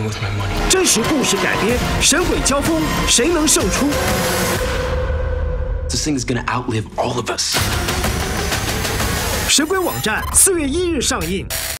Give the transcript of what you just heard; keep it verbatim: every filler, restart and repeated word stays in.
something with my money. 真实故事改编，神鬼交锋，谁能胜出？ This thing is gonna outlive all of us. 神鬼网站四月一日上映。